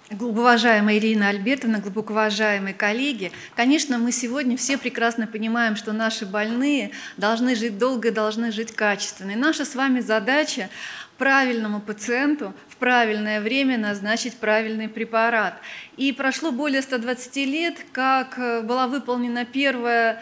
Глубоковажаемая Ирина Альбертовна, глубоковажаемые коллеги, конечно, мы сегодня все прекрасно понимаем, что наши больные должны жить долго и должны жить качественно. И наша с вами задача правильному пациенту в правильное время назначить правильный препарат. И прошло более 120 лет, как была выполнена первая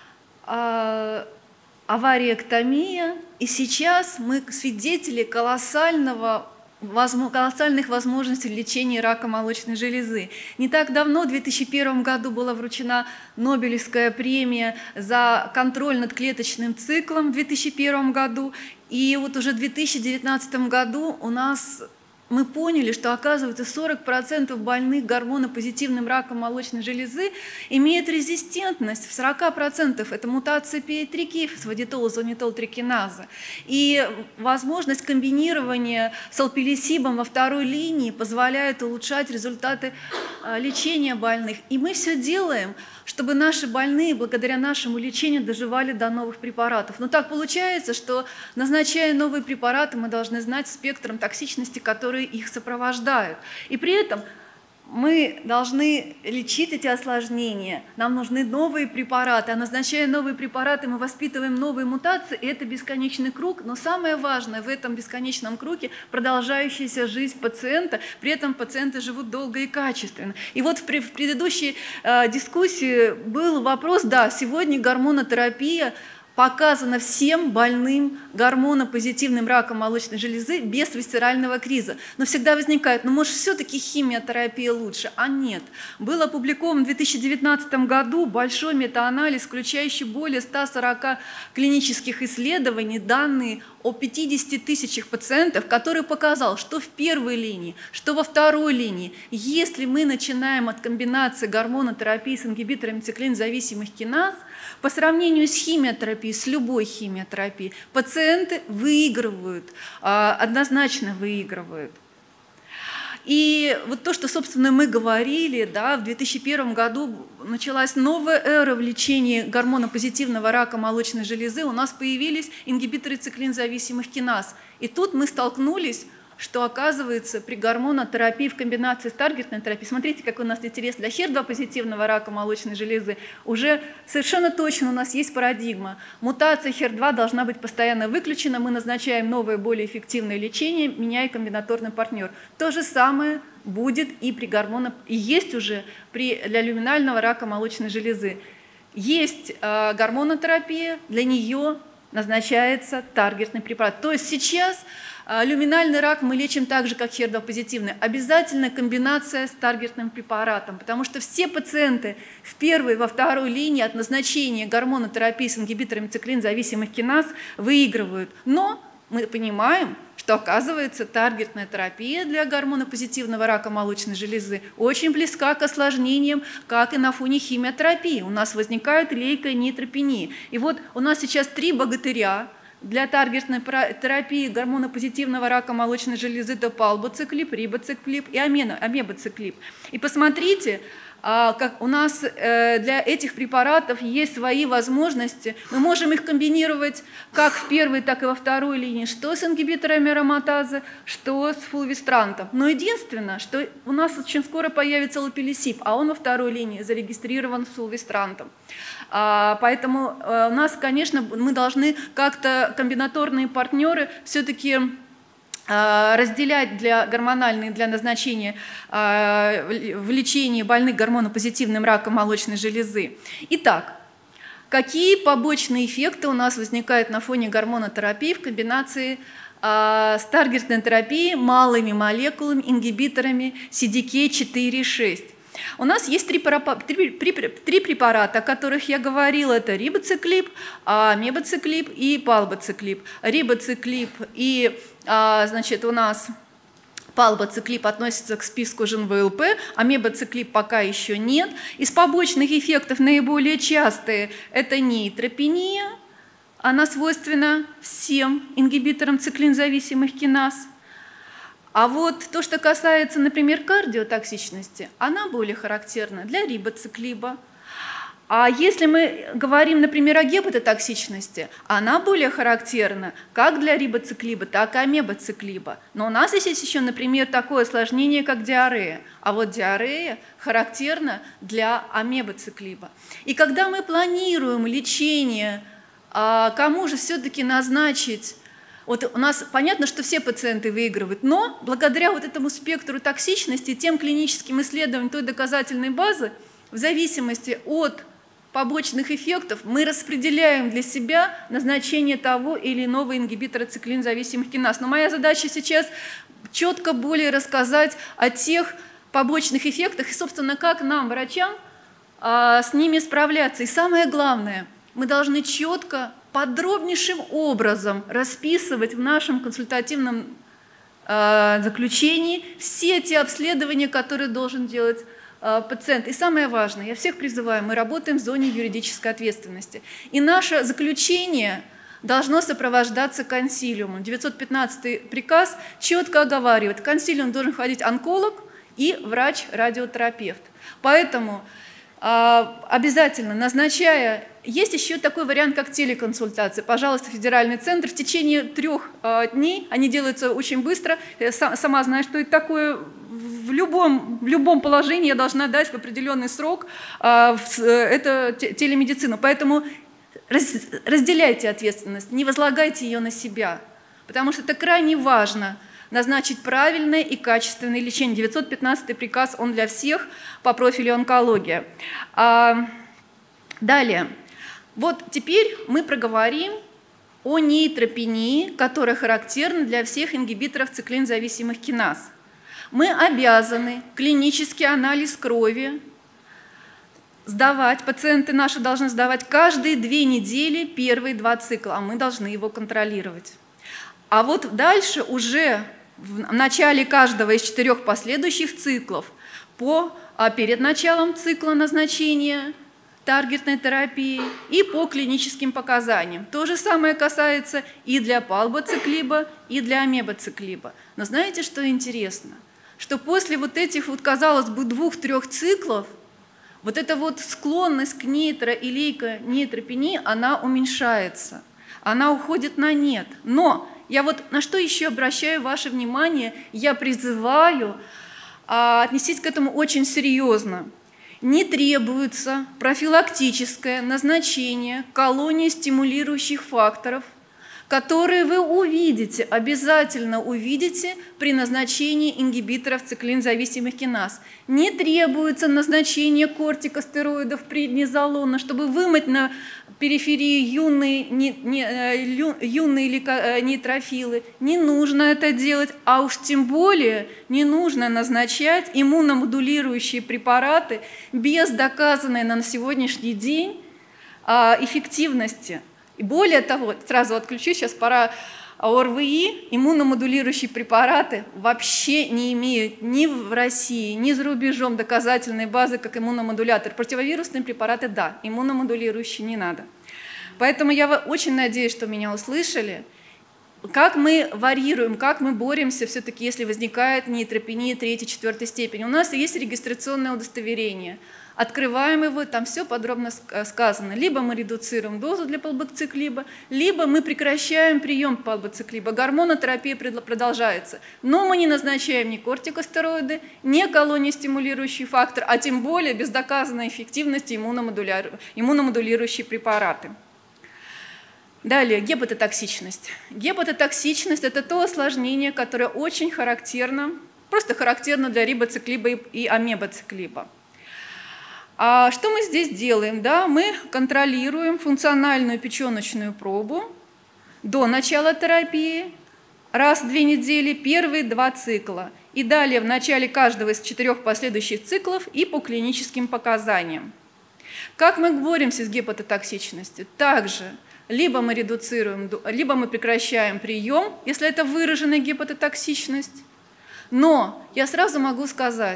авариэктомия, и сейчас мы свидетели колоссальных возможностей лечения рака молочной железы. Не так давно, в 2001 году, была вручена Нобелевская премия за контроль над клеточным циклом в 2001 году. И вот уже в 2019 году мы поняли, что, оказывается, 40% больных гормонопозитивным раком молочной железы имеют резистентность. В 40% это мутация PI3K, фосфодиэтилазонитолтрикиназа. И возможность комбинирования с алпилисибом во второй линии позволяет улучшать результаты лечения больных. И мы все делаем, чтобы наши больные, благодаря нашему лечению, доживали до новых препаратов. Но так получается, что, назначая новые препараты, мы должны знать спектром токсичности, которые их сопровождают. И при этом мы должны лечить эти осложнения, нам нужны новые препараты, а назначая новые препараты, мы воспитываем новые мутации, и это бесконечный круг, но самое важное в этом бесконечном круге – продолжающаяся жизнь пациента, при этом пациенты живут долго и качественно. И вот в предыдущей дискуссии был вопрос, да, сегодня гормонотерапия показано всем больным гормонопозитивным раком молочной железы без висцерального криза. Но всегда возникает, может, все-таки химиотерапия лучше? А нет. Был опубликован в 2019 году большой метаанализ, включающий более 140 клинических исследований, данные о 50 тысячах пациентов, который показал, что в первой линии, что во второй линии, если мы начинаем от комбинации гормонотерапии с ингибиторами циклин-зависимых киназ, по сравнению с химиотерапией, с любой химиотерапией, пациенты выигрывают, однозначно выигрывают. И вот то, что, собственно, мы говорили, да, в 2001 году началась новая эра в лечении гормонопозитивного рака молочной железы, у нас появились ингибиторы циклин-зависимых киназ. И тут мы столкнулись, что, оказывается, при гормонотерапии в комбинации с таргетной терапией, смотрите, какой у нас интерес для HER2-позитивного рака молочной железы, уже совершенно точно у нас есть парадигма. Мутация HER2 должна быть постоянно выключена, мы назначаем новое, более эффективное лечение, меняя комбинаторный партнер. То же самое будет и при и есть уже для люминального рака молочной железы. Есть гормонотерапия, для нее назначается таргетный препарат. То есть сейчас люминальный рак мы лечим так же, как HER2-позитивный. Обязательно комбинация с таргетным препаратом, потому что все пациенты в первой и во второй линии от назначения гормонотерапии с ингибиторами циклин-зависимых киназ выигрывают. Но мы понимаем, что, оказывается, таргетная терапия для гормонопозитивного рака молочной железы очень близка к осложнениям, как и на фоне химиотерапии. У нас возникает лейкая нейтропения. И вот у нас сейчас 3 богатыря для таргетной терапии гормонопозитивного рака молочной железы: это палбоциклип, рибоциклип и амебоциклип. И посмотрите, как у нас для этих препаратов есть свои возможности. Мы можем их комбинировать как в первой, так и во второй линии, что с ингибиторами ароматазы, что с фулвестрантом. Но единственное, что у нас очень скоро появится лапилисиб, а он во второй линии зарегистрирован с фулвестрантом. Поэтому у нас, конечно, мы должны как-то комбинаторные партнеры все-таки разделять гормональные для назначения в лечении больных гормонопозитивным раком молочной железы. Итак, какие побочные эффекты у нас возникают на фоне гормонотерапии в комбинации с таргетной терапией малыми молекулами, ингибиторами CDK4/6? У нас есть три препарата, о которых я говорила. Это рибоциклип, амебоциклип и палбоциклип. Рибоциклип и значит, у нас палбоциклип относится к списку ЖНВЛП, амебоциклип пока еще нет. Из побочных эффектов наиболее частые – это нейтропения, она свойственна всем ингибиторам циклин-зависимых киназ. А вот то, что касается, например, кардиотоксичности, она более характерна для рибоциклиба. А если мы говорим, например, о гепатотоксичности, она более характерна как для рибоциклиба, так и амебоциклиба. Но у нас есть еще, например, такое осложнение, как диарея. А вот диарея характерна для амебоциклиба. И когда мы планируем лечение, кому же все-таки назначить? Вот у нас понятно, что все пациенты выигрывают, но благодаря вот этому спектру токсичности, тем клиническим исследованиям, той доказательной базы, в зависимости от побочных эффектов мы распределяем для себя назначение того или иного ингибитора циклин-зависимых киназ. Но моя задача сейчас четко более рассказать о тех побочных эффектах и, собственно, как нам, врачам, с ними справляться. И самое главное, мы должны четко, подробнейшим образом расписывать в нашем консультативном заключении все те обследования, которые должен делать пациент. И самое важное, я всех призываю, мы работаем в зоне юридической ответственности. И наше заключение должно сопровождаться консилиумом. 915 приказ четко оговаривает, в консилиум должен входить онколог и врач-радиотерапевт. Поэтому обязательно, назначая, есть еще такой вариант, как телеконсультация. Пожалуйста, федеральный центр в течение 3 дней, они делаются очень быстро. Я сама знаю, что это такое. В любом положении я должна дать в определенный срок это телемедицину. Поэтому разделяйте ответственность, не возлагайте ее на себя, потому что это крайне важно назначить правильное и качественное лечение. 915 приказ, он для всех по профилю онкология. Далее. Вот теперь мы проговорим о нейтропении, которая характерна для всех ингибиторов циклин-зависимых киназ. Мы обязаны клинический анализ крови сдавать, пациенты наши должны сдавать каждые 2 недели первые 2 цикла, а мы должны его контролировать. А вот дальше уже в начале каждого из 4 последующих циклов, перед началом цикла назначения таргетной терапии и по клиническим показаниям. То же самое касается и для палбоциклиба, и для амебоциклиба. Но знаете, что интересно? Что после вот этих, казалось бы, 2-3 циклов, вот эта вот склонность к нейтро- и лейконейтропении, она уменьшается, она уходит на нет. Но я вот на что еще обращаю ваше внимание, я призываю отнестись к этому очень серьезно. Не требуется профилактическое назначение колонии стимулирующих факторов, которые вы увидите, обязательно увидите при назначении ингибиторов циклин-зависимых киназ. Не требуется назначение кортикостероидов преднизолона, чтобы вымыть на периферии юные нейтрофилы. Не нужно это делать, а уж тем более не нужно назначать иммуномодулирующие препараты без доказанной на сегодняшний день эффективности. И более того, сразу отключусь, сейчас пора ОРВИ, иммуномодулирующие препараты вообще не имеют ни в России, ни за рубежом доказательной базы, как иммуномодулятор. Противовирусные препараты – да, иммуномодулирующие не надо. Поэтому я очень надеюсь, что меня услышали. Как мы варьируем, как мы боремся все-таки, если возникает нейтропения 3-4 степени. У нас есть регистрационное удостоверение. Открываем его, там все подробно сказано. Либо мы редуцируем дозу для палбоциклиба, либо мы прекращаем прием палбоциклиба. Гормонотерапия продолжается. Но мы не назначаем ни кортикостероиды, ни колониостимулирующий фактор, а тем более без доказанной эффективности иммуномодулирующие препараты. Далее, гепатотоксичность. Гепатотоксичность – это то осложнение, которое очень характерно, просто характерно для рибоциклиба и амебоциклиба. А что мы здесь делаем? Да, мы контролируем функциональную печеночную пробу до начала терапии, раз в 2 недели, первые 2 цикла. И далее в начале каждого из 4 последующих циклов и по клиническим показаниям. Как мы боремся с гепатотоксичностью? Также либо мы редуцируем, либо мы прекращаем прием, если это выраженная гепатотоксичность. Но я сразу могу сказать,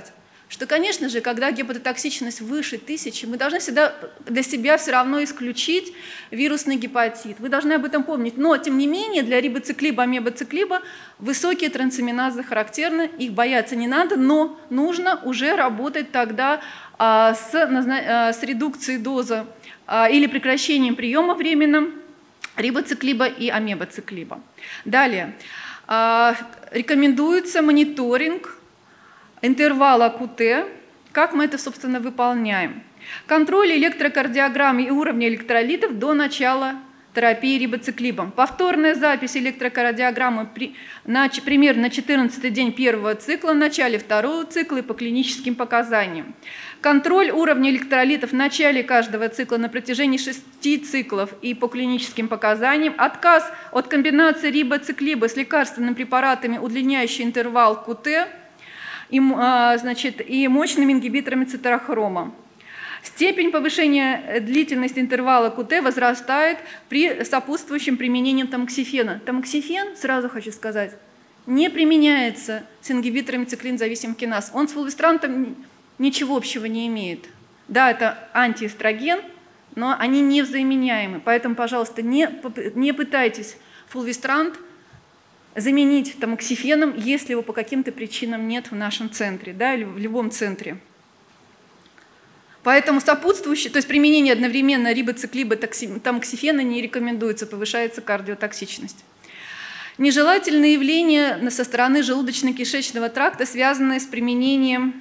что, конечно же, когда гепатотоксичность выше 1000, мы должны всегда для себя все равно исключить вирусный гепатит. Вы должны об этом помнить. Но, тем не менее, для рибоциклиба, амебоциклиба высокие трансаминазы характерны, их бояться не надо, но нужно уже работать тогда с редукцией дозы или прекращением приема временным рибоциклиба и амебоциклиба. Далее. Рекомендуется мониторинг интервала КТ. Как мы это, собственно, выполняем? Контроль электрокардиограммы и уровня электролитов до начала терапии рибоциклибом. Повторная запись электрокардиограммы примерно на 14-й день первого цикла, в начале второго цикла и по клиническим показаниям. Контроль уровня электролитов в начале каждого цикла на протяжении 6 циклов и по клиническим показаниям. Отказ от комбинации рибоциклиба с лекарственными препаратами, удлиняющий интервал КТ и мощными ингибиторами циторохрома. Степень повышения длительности интервала КТ возрастает при сопутствующем применении тамоксифена. Тамоксифен, сразу хочу сказать, не применяется с ингибиторами циклин-зависимых киназ. Он с фулвестрантом ничего общего не имеет. Да, это антиэстроген, но они не взаимоменяемы. Поэтому, пожалуйста, не пытайтесь фулвестрант заменить тамоксифеном, если его по каким-то причинам нет в нашем центре, да, или в любом центре. Поэтому сопутствующее, то есть применение одновременно рибоциклиба, тамоксифена не рекомендуется, повышается кардиотоксичность. Нежелательные явления со стороны желудочно-кишечного тракта, связанные с применением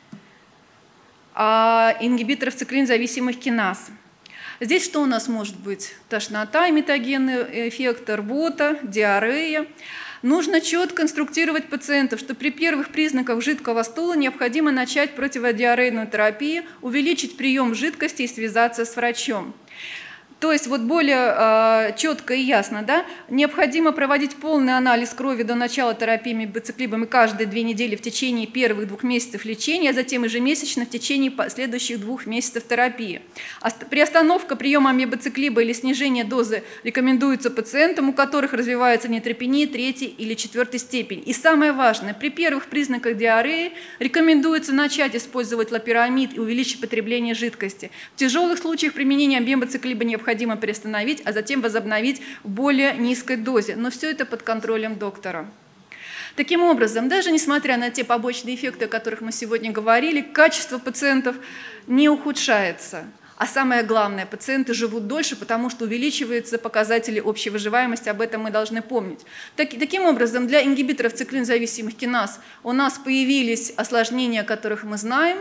ингибиторов циклин-зависимых киназ. Здесь что у нас может быть? Тошнота, метагенный эффект, рвота, диарея. Нужно четко инструктировать пациентов, что при первых признаках жидкого стула необходимо начать противодиарейную терапию, увеличить прием жидкости и связаться с врачом. То есть вот более четко и ясно, да? Необходимо проводить полный анализ крови до начала терапии мебоциклибом и каждые 2 недели в течение первых 2 месяцев лечения, а затем ежемесячно в течение следующих 2 месяцев терапии. Приостановка приема мебоциклиба или снижение дозы рекомендуется пациентам, у которых развивается нейтропения 3-й или 4-й степени. И самое важное, при первых признаках диареи рекомендуется начать использовать лопирамид и увеличить потребление жидкости. В тяжелых случаях применения мебоциклиба необходимо приостановить, а затем возобновить в более низкой дозе. Но все это под контролем доктора. Таким образом, даже несмотря на те побочные эффекты, о которых мы сегодня говорили, качество пациентов не ухудшается. А самое главное, пациенты живут дольше, потому что увеличиваются показатели общей выживаемости, об этом мы должны помнить. Таким образом, для ингибиторов циклин-зависимых киназ у нас появились осложнения, о которых мы знаем.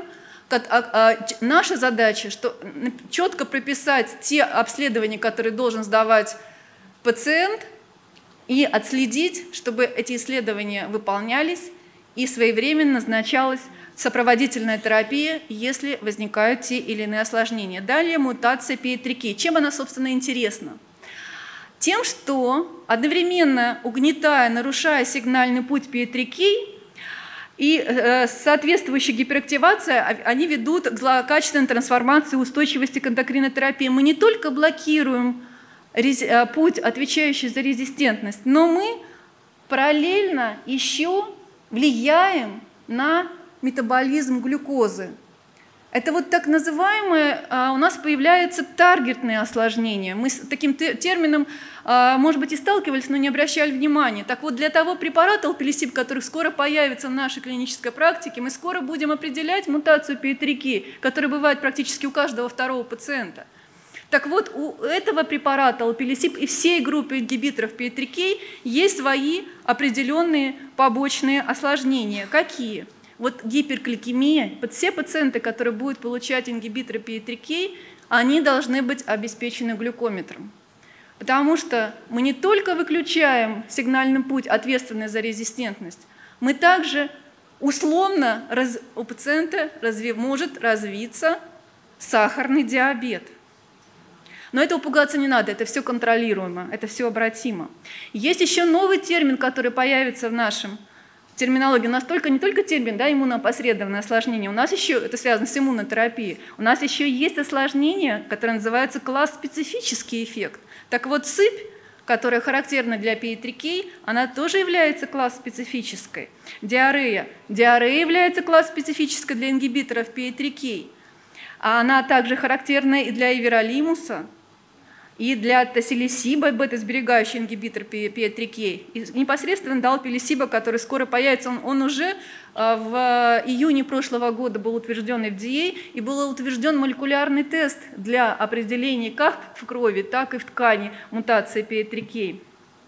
Наша задача, что четко прописать те обследования, которые должен сдавать пациент, и отследить, чтобы эти исследования выполнялись и своевременно назначалась сопроводительная терапия, если возникают те или иные осложнения. Далее мутация PI3K. Чем она, собственно, интересна? Тем, что одновременно угнетая, нарушая сигнальный путь PI3K, и соответствующая гиперактивация, они ведут к злокачественной трансформации устойчивости к эндокринотерапии. Мы не только блокируем путь, отвечающий за резистентность, но мы параллельно еще влияем на метаболизм глюкозы. Это вот так называемое, у нас появляются таргетные осложнения. Мы с таким термином, может быть, и сталкивались, но не обращали внимания. Так вот, для того препарата алпилисиб, который скоро появится в нашей клинической практике, мы скоро будем определять мутацию PI3K, которая бывает практически у каждого второго пациента. Так вот, у этого препарата алпилисиб и всей группы ингибиторов PI3K есть свои определенные побочные осложнения. Какие? Вот гипергликемия, все пациенты, которые будут получать ингибиторы PI3K, они должны быть обеспечены глюкометром. Потому что мы не только выключаем сигнальный путь, ответственный за резистентность, мы также условно у пациента может развиться сахарный диабет. Но этого пугаться не надо, это все контролируемо, это все обратимо. Есть еще новый термин, который появится в нашем терминологии. У нас не только термин, да, иммуноопосредованное осложнение, у нас еще, это связано с иммунотерапией, у нас еще есть осложнение, которое называется класс-специфический эффект. Так вот, сыпь, которая характерна для PI3K, она тоже является класс-специфической. Диарея. Диарея является класс-специфической для ингибиторов PI3K. А она также характерна и для эверолимуса, и для тосилисиба, бета-сберегающий ингибитор PI3K. И непосредственно далпилисиба, который скоро появится, он уже в июне прошлого года был утвержден FDA, и был утвержден молекулярный тест для определения как в крови, так и в ткани мутации PI3K.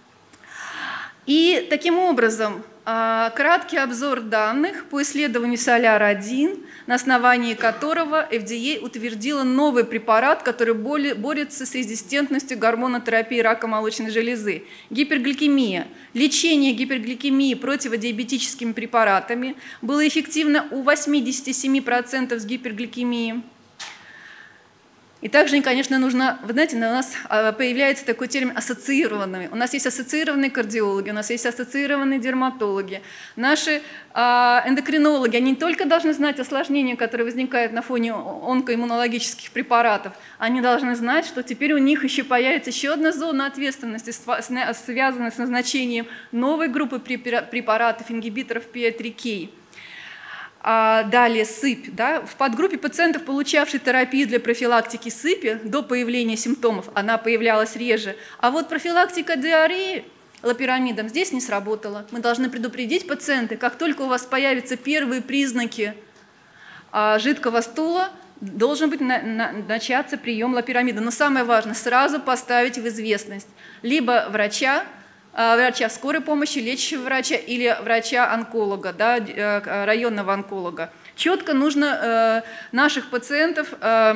И таким образом, краткий обзор данных по исследованию SOLAR-1, на основании которого FDA утвердила новый препарат, который борется с резистентностью гормонотерапии рака молочной железы. Гипергликемия. Лечение гипергликемии противодиабетическими препаратами было эффективно у 87% с гипергликемией. И также, конечно, нужно, вы знаете, у нас появляется такой термин ассоциированные. У нас есть ассоциированные кардиологи, у нас есть ассоциированные дерматологи. Наши эндокринологи, они не только должны знать осложнения, которые возникают на фоне онкоиммунологических препаратов, они должны знать, что теперь у них еще появится еще одна зона ответственности, связанная с назначением новой группы препаратов, ингибиторов PI3K. Далее сыпь. Да? В подгруппе пациентов, получавших терапию для профилактики сыпи, до появления симптомов она появлялась реже. А вот профилактика диареи лопирамидом здесь не сработала. Мы должны предупредить пациента, как только у вас появятся первые признаки жидкого стула, должен быть начаться прием лопирамида. Но самое важное, сразу поставить в известность либо врача скорой помощи, лечащего врача или врача-онколога, да, районного онколога. Четко нужно наших пациентов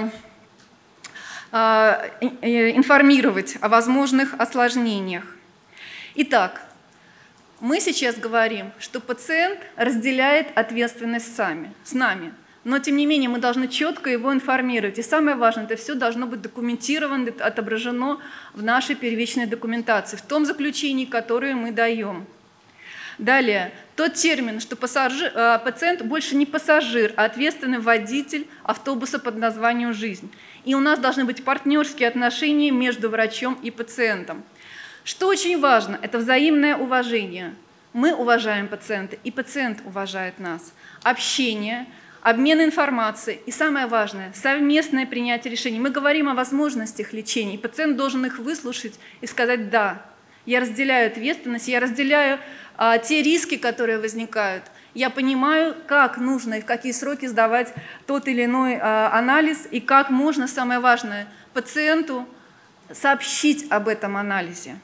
информировать о возможных осложнениях. Итак, мы сейчас говорим, что пациент разделяет ответственность с нами. Но, тем не менее, мы должны четко его информировать. И самое важное, это все должно быть документировано, отображено в нашей первичной документации, в том заключении, которое мы даем. Далее, тот термин, что пациент больше не пассажир, а ответственный водитель автобуса под названием «Жизнь». И у нас должны быть партнерские отношения между врачом и пациентом. Что очень важно, это взаимное уважение. Мы уважаем пациента, и пациент уважает нас. Общение, обмен информацией и, самое важное, совместное принятие решений. Мы говорим о возможностях лечения, и пациент должен их выслушать и сказать «да». Я разделяю ответственность, я разделяю те риски, которые возникают. Я понимаю, как нужно и в какие сроки сдавать тот или иной анализ, и как можно, самое важное, пациенту сообщить об этом анализе.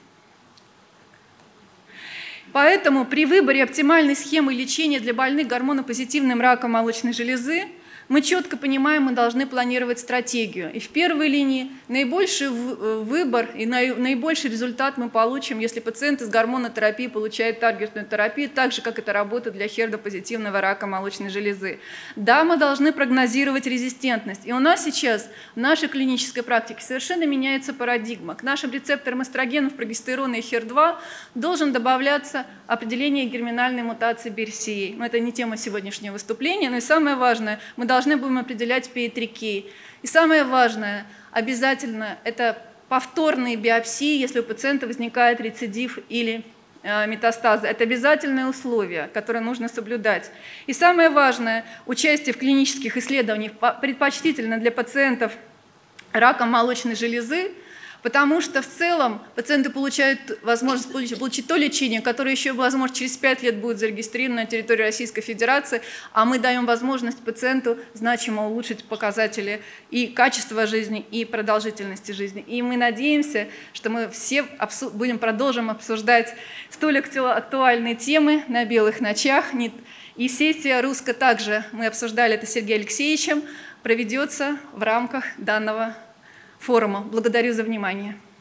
Поэтому при выборе оптимальной схемы лечения для больных гормонопозитивным раком молочной железы мы четко понимаем, мы должны планировать стратегию. И в первой линии наибольший выбор и наибольший результат мы получим, если пациент из гормонотерапии получает таргетную терапию, так же, как это работает для HER2-позитивного рака молочной железы. Да, мы должны прогнозировать резистентность. И у нас сейчас в нашей клинической практике совершенно меняется парадигма. К нашим рецепторам эстрогенов, прогестерона и HER2 должен добавляться определение герминальной мутации BRCA. Но это не тема сегодняшнего выступления, но и самое важное, мы должны будем определять PI3K. И самое важное, обязательно, это повторные биопсии, если у пациента возникает рецидив или метастазы. Это обязательное условие, которое нужно соблюдать. И самое важное, участие в клинических исследованиях предпочтительно для пациентов рака молочной железы, потому что в целом пациенты получают возможность получить то лечение, которое еще, возможно, через 5 лет будет зарегистрировано на территории Российской Федерации, а мы даем возможность пациенту значимо улучшить показатели и качества жизни, и продолжительности жизни. И мы надеемся, что мы все продолжим обсуждать столь актуальные темы на белых ночах. И сессия «Русско» также, мы обсуждали это с Сергеем Алексеевичем, проведется в рамках данного форума. Благодарю за внимание.